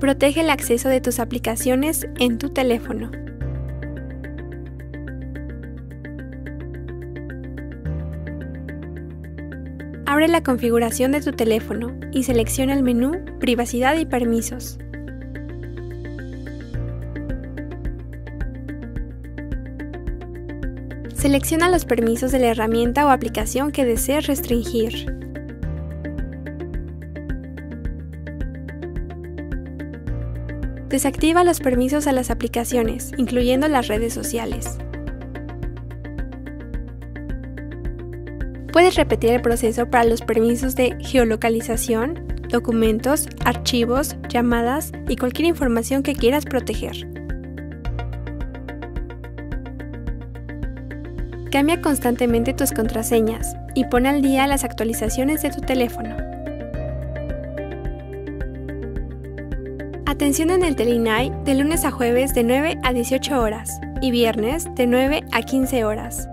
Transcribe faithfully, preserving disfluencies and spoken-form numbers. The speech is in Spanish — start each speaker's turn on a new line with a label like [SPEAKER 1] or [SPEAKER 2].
[SPEAKER 1] Protege el acceso de tus aplicaciones en tu teléfono. Abre la configuración de tu teléfono y selecciona el menú Privacidad y permisos. Selecciona los permisos de la herramienta o aplicación que desees restringir. Desactiva los permisos a las aplicaciones, incluyendo las redes sociales. Puedes repetir el proceso para los permisos de geolocalización, documentos, archivos, llamadas y cualquier información que quieras proteger. Cambia constantemente tus contraseñas y pon al día las actualizaciones de tu teléfono. Atención en el Telinai de lunes a jueves de nueve a dieciocho horas y viernes de nueve a quince horas.